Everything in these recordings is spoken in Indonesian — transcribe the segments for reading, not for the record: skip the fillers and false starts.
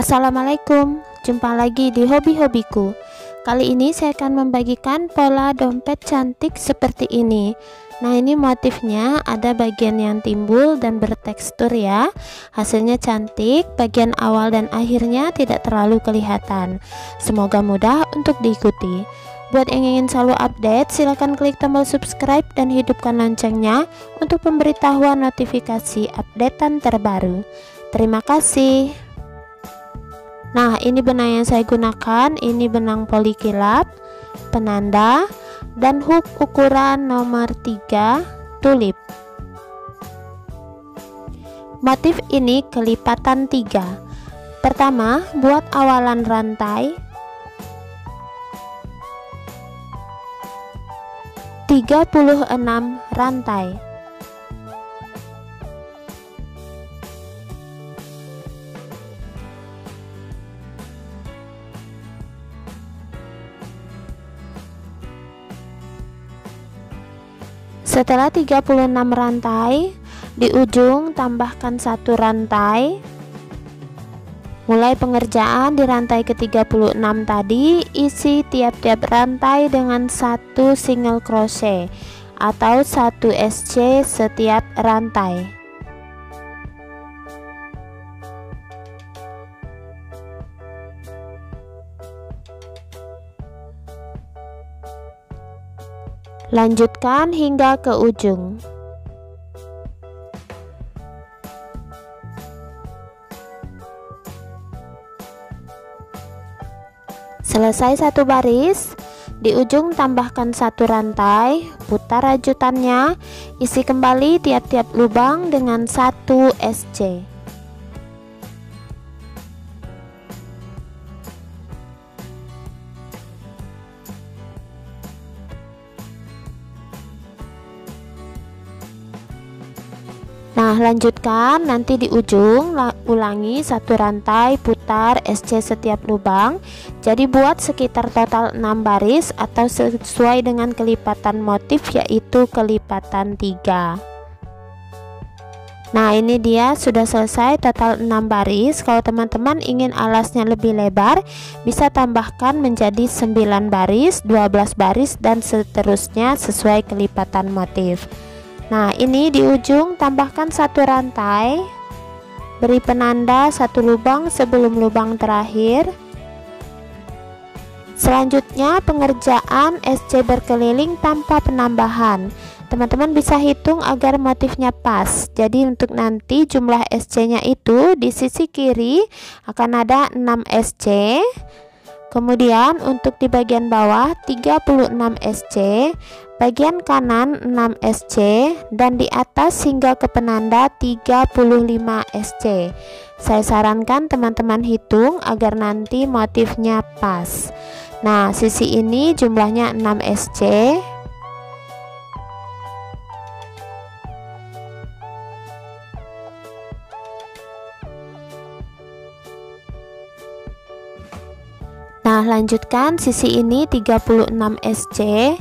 Assalamualaikum, jumpa lagi di hobi-hobiku. Kali ini saya akan membagikan pola dompet cantik seperti ini. Nah, ini motifnya ada bagian yang timbul dan bertekstur ya. Hasilnya cantik, bagian awal dan akhirnya tidak terlalu kelihatan. Semoga mudah untuk diikuti. Buat yang ingin selalu update, silahkan klik tombol subscribe dan hidupkan loncengnya untuk pemberitahuan notifikasi updatean terbaru. Terima kasih. Nah, ini benang yang saya gunakan, ini benang polikilap, penanda, dan hook ukuran nomor 3 tulip. Motif ini kelipatan 3. Pertama, buat awalan rantai 36 rantai. Setelah 36 rantai, di ujung tambahkan 1 rantai. Mulai pengerjaan di rantai ke-36 tadi, isi tiap-tiap rantai dengan 1 single crochet atau 1 SC setiap rantai. Lanjutkan hingga ke ujung. Selesai 1 baris, di ujung tambahkan 1 rantai, putar rajutannya, isi kembali tiap-tiap lubang dengan 1 SC. Nah, lanjutkan nanti di ujung ulangi 1 rantai, putar SC setiap lubang. Jadi buat sekitar total 6 baris atau sesuai dengan kelipatan motif, yaitu kelipatan 3. Nah, ini dia sudah selesai total 6 baris. Kalau teman-teman ingin alasnya lebih lebar, bisa tambahkan menjadi 9 baris, 12 baris dan seterusnya sesuai kelipatan motif. Nah, ini di ujung tambahkan 1 rantai, beri penanda 1 lubang sebelum lubang terakhir. Selanjutnya pengerjaan SC berkeliling tanpa penambahan. Teman-teman bisa hitung agar motifnya pas. Jadi untuk nanti jumlah SC nya itu di sisi kiri akan ada 6 SC. Kemudian untuk di bagian bawah 36 SC, bagian kanan 6 SC, dan di atas hingga ke penanda 35 SC. Saya sarankan teman-teman hitung agar nanti motifnya pas. Nah, sisi ini jumlahnya 6 SC. Nah, lanjutkan sisi ini 36 SC.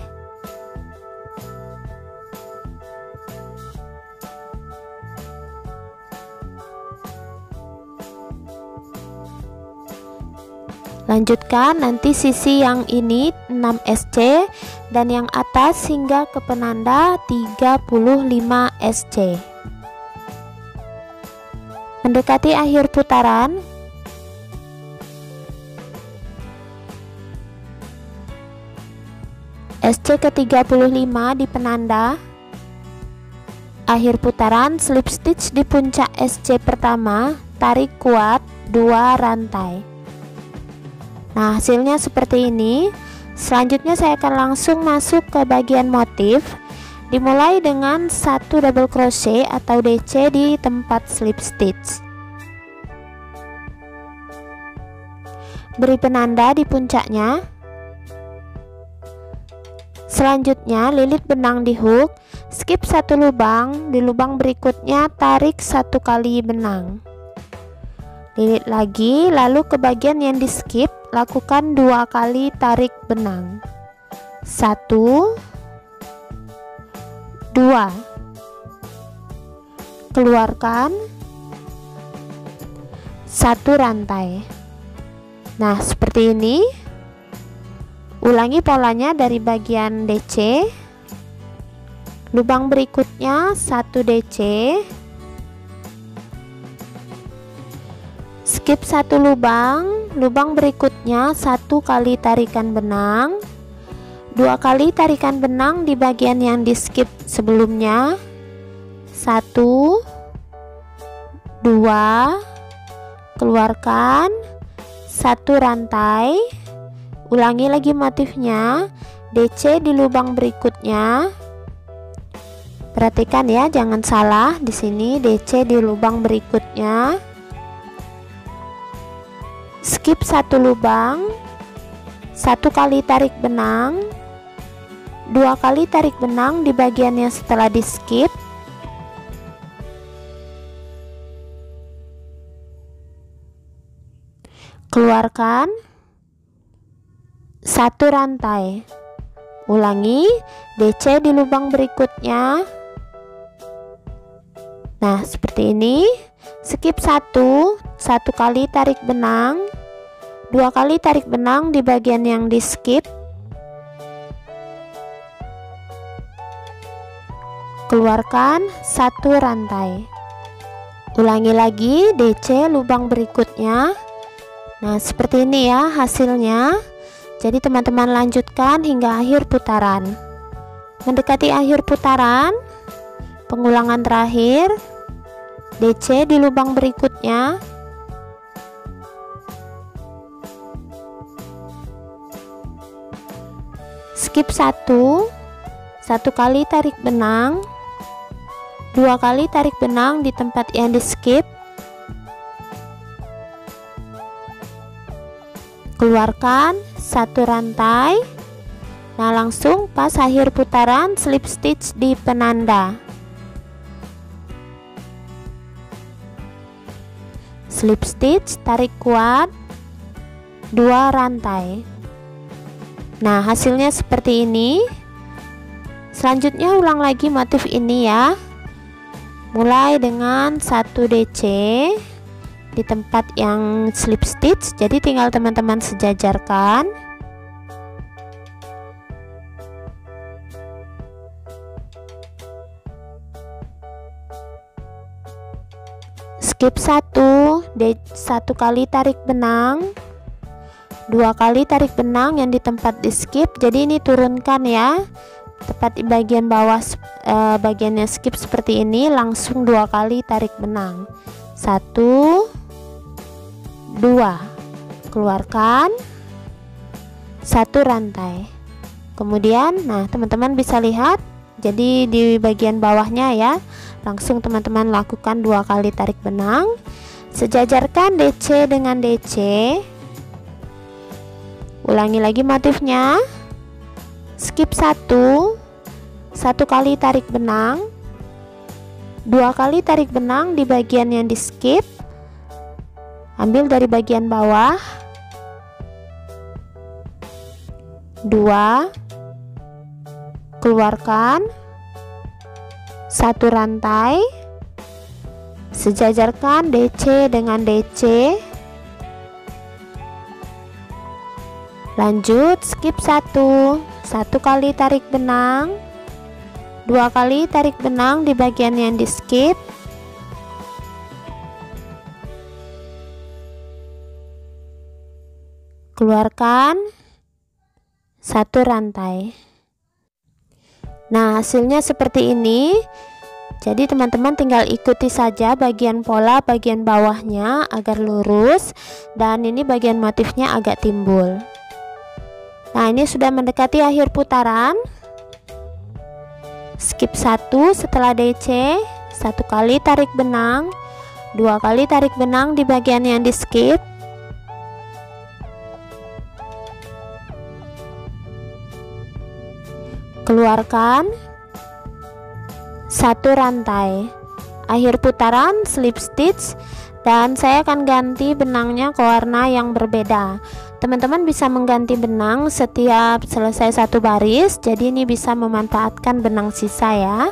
Lanjutkan nanti sisi yang ini 6 SC dan yang atas hingga ke penanda 35 SC. Mendekati akhir putaran, SC ke-35 di penanda. Akhir putaran, slip stitch di puncak SC pertama, tarik kuat 2 rantai. Nah, hasilnya seperti ini. Selanjutnya saya akan langsung masuk ke bagian motif. Dimulai dengan 1 double crochet atau DC di tempat slip stitch. Beri penanda di puncaknya. Selanjutnya lilit benang di hook, skip 1 lubang, di lubang berikutnya tarik 1 kali benang. Lilit lagi, lalu ke bagian yang di skip, lakukan 2 kali tarik benang. 1, 2. Keluarkan 1 rantai. Nah, seperti ini. Ulangi polanya dari bagian DC. Lubang berikutnya 1 DC. Skip 1 lubang. Lubang berikutnya 1 kali tarikan benang. 2 kali tarikan benang di bagian yang di skip sebelumnya. 1, 2, keluarkan 1 rantai. Ulangi lagi motifnya, DC di lubang berikutnya. Perhatikan ya, jangan salah di sini, DC di lubang berikutnya. Skip 1 lubang, 1 kali tarik benang, 2 kali tarik benang di bagian yang setelah di skip. Keluarkan 1 rantai. Ulangi DC di lubang berikutnya. Nah, seperti ini. Skip 1 kali tarik benang, 2 kali tarik benang di bagian yang di skip. Keluarkan 1 rantai. Ulangi lagi DC lubang berikutnya. Nah, seperti ini ya hasilnya. Jadi teman-teman lanjutkan hingga akhir putaran. Mendekati akhir putaran, pengulangan terakhir, DC di lubang berikutnya. Skip 1 kali tarik benang, 2 kali tarik benang di tempat yang di skip. Keluarkan 1 rantai. Nah, langsung pas akhir putaran slip stitch di penanda. Slip stitch, tarik kuat 2 rantai. Nah, hasilnya seperti ini. Selanjutnya ulang lagi motif ini ya. Mulai dengan 1 DC di tempat yang slip stitch, jadi tinggal teman-teman sejajarkan. Skip 1 kali tarik benang, 2 kali tarik benang yang di tempat di skip, jadi ini turunkan ya, tepat di bagian bawah bagiannya skip seperti ini, langsung 2 kali tarik benang. 1, 2, keluarkan 1 rantai. Kemudian, nah teman-teman bisa lihat, jadi di bagian bawahnya ya, langsung teman-teman lakukan 2 kali tarik benang. Sejajarkan DC dengan DC. Ulangi lagi motifnya. Skip 1 kali tarik benang, 2 kali tarik benang di bagian yang di skip. Ambil dari bagian bawah, 2, keluarkan 1 rantai. Sejajarkan DC dengan DC. Lanjut skip 1 kali tarik benang, 2 kali tarik benang di bagian yang di skip. Keluarkan 1 rantai. Nah, hasilnya seperti ini. Jadi teman-teman tinggal ikuti saja bagian pola bagian bawahnya agar lurus, dan ini bagian motifnya agak timbul. Nah, ini sudah mendekati akhir putaran. Skip 1 setelah DC, 1 kali tarik benang, 2 kali tarik benang di bagian yang di skip. Keluarkan 1 rantai. Akhir putaran slip stitch, dan saya akan ganti benangnya ke warna yang berbeda. Teman-teman bisa mengganti benang setiap selesai 1 baris, jadi ini bisa memanfaatkan benang sisa ya.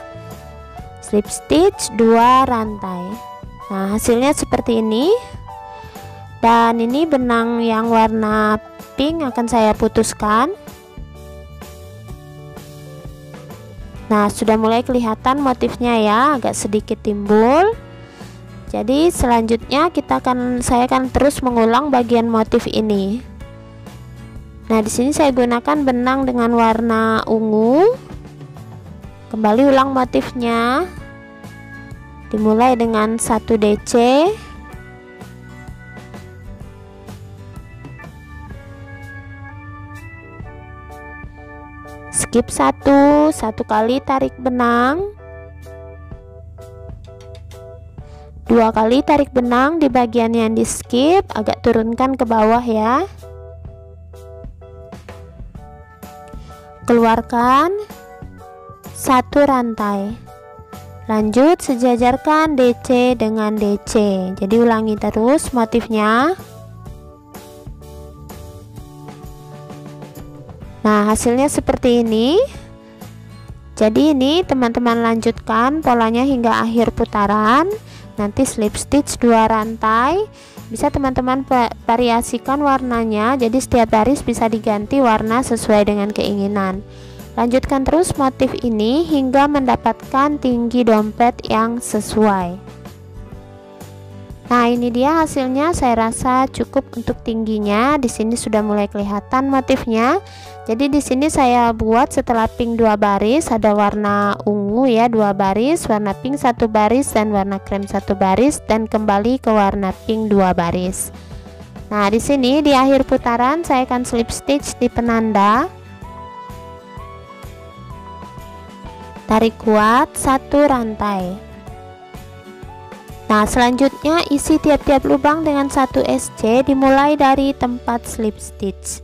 Slip stitch 2 rantai. Nah, hasilnya seperti ini. Dan ini benang yang warna pink akan saya putuskan. Nah, sudah mulai kelihatan motifnya ya, agak sedikit timbul. Jadi selanjutnya saya akan terus mengulang bagian motif ini. Nah, di sini saya gunakan benang dengan warna ungu. Kembali ulang motifnya. Dimulai dengan 1 DC. Skip 1 kali tarik benang, 2 kali tarik benang di bagian yang di skip, agak turunkan ke bawah ya. Keluarkan 1 rantai, lanjut sejajarkan DC dengan DC. Jadi ulangi terus motifnya. Nah, hasilnya seperti ini. Jadi ini teman-teman lanjutkan polanya hingga akhir putaran. Nanti slip stitch 2 rantai. Bisa teman-teman variasikan warnanya. Jadi setiap baris bisa diganti warna sesuai dengan keinginan. Lanjutkan terus motif ini hingga mendapatkan tinggi dompet yang sesuai. Nah, ini dia hasilnya. Saya rasa cukup untuk tingginya. Di sini sudah mulai kelihatan motifnya. Jadi di sini saya buat setelah pink 2 baris, ada warna ungu ya 2 baris, warna pink 1 baris, dan warna krem 1 baris, dan kembali ke warna pink 2 baris. Nah, di sini di akhir putaran saya akan slip stitch di penanda. Tarik kuat 1 rantai. Nah, selanjutnya isi tiap-tiap lubang dengan 1 SC dimulai dari tempat slip stitch.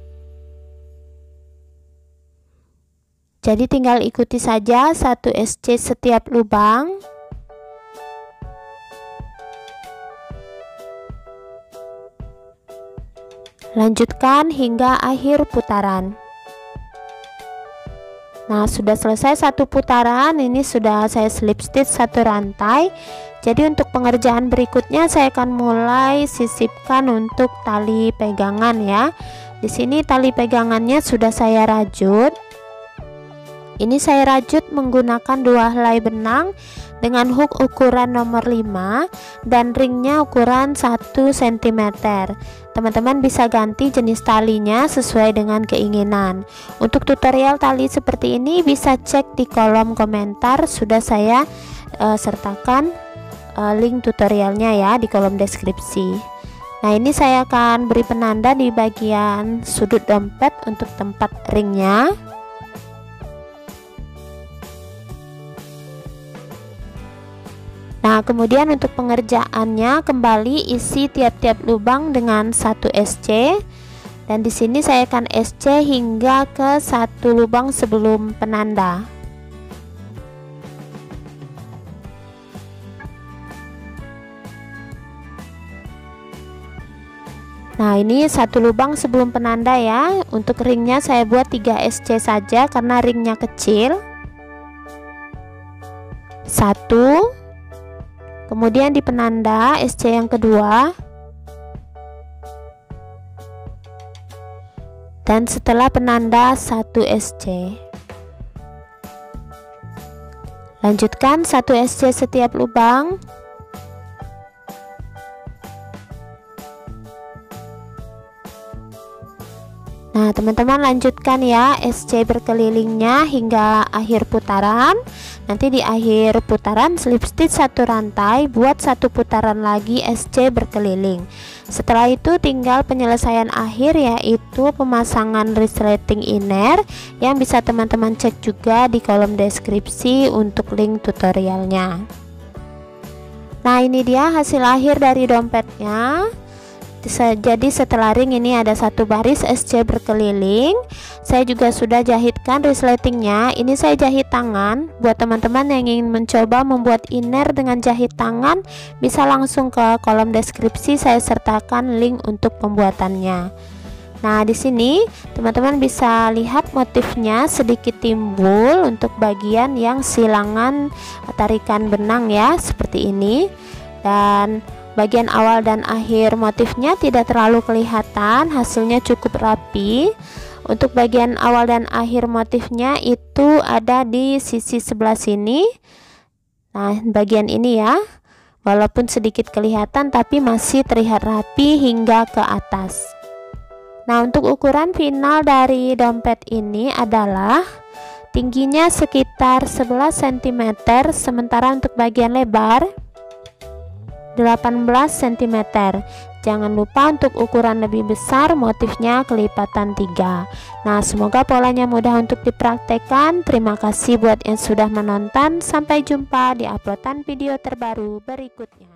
Jadi tinggal ikuti saja 1 SC setiap lubang. Lanjutkan hingga akhir putaran. Nah, sudah selesai 1 putaran, ini sudah saya slip stitch 1 rantai. Jadi untuk pengerjaan berikutnya saya akan mulai sisipkan untuk tali pegangan ya. Di sini tali pegangannya sudah saya rajut. Ini saya rajut menggunakan 2 helai benang dengan hook ukuran nomor 5 dan ringnya ukuran 1 cm. Teman-teman bisa ganti jenis talinya sesuai dengan keinginan. Untuk tutorial tali seperti ini bisa cek di kolom komentar, sudah saya sertakan link tutorialnya ya di kolom deskripsi. Nah, ini saya akan beri penanda di bagian sudut dompet untuk tempat ringnya. Nah, kemudian untuk pengerjaannya kembali isi tiap-tiap lubang dengan 1 SC, dan di sini saya akan SC hingga ke 1 lubang sebelum penanda. Nah, ini 1 lubang sebelum penanda ya. Untuk ringnya saya buat 3 SC saja karena ringnya kecil. 1, kemudian di penanda SC yang kedua, dan setelah penanda 1 SC. Lanjutkan 1 SC setiap lubang. Nah, teman-teman lanjutkan ya SC berkelilingnya hingga akhir putaran. Nanti di akhir putaran slip stitch 1 rantai, buat 1 putaran lagi SC berkeliling. Setelah itu tinggal penyelesaian akhir, yaitu pemasangan resleting inner yang bisa teman-teman cek juga di kolom deskripsi untuk link tutorialnya. Nah, ini dia hasil akhir dari dompetnya. Jadi setelah ring ini ada 1 baris SC berkeliling. Saya juga sudah jahitkan resletingnya. Ini saya jahit tangan. Buat teman-teman yang ingin mencoba membuat inner dengan jahit tangan, bisa langsung ke kolom deskripsi, saya sertakan link untuk pembuatannya. Nah, di sini teman-teman bisa lihat motifnya sedikit timbul untuk bagian yang silangan tarikan benang ya, seperti ini. Dan bagian awal dan akhir motifnya tidak terlalu kelihatan, hasilnya cukup rapi. Untuk bagian awal dan akhir motifnya itu ada di sisi sebelah sini. Nah, bagian ini ya, walaupun sedikit kelihatan tapi masih terlihat rapi hingga ke atas. Nah, untuk ukuran final dari dompet ini adalah tingginya sekitar 11 cm, sementara untuk bagian lebar 18 cm. Jangan lupa untuk ukuran lebih besar motifnya kelipatan 3. Nah, semoga polanya mudah untuk dipraktekkan. Terima kasih buat yang sudah menonton. Sampai jumpa di uploadan video terbaru berikutnya.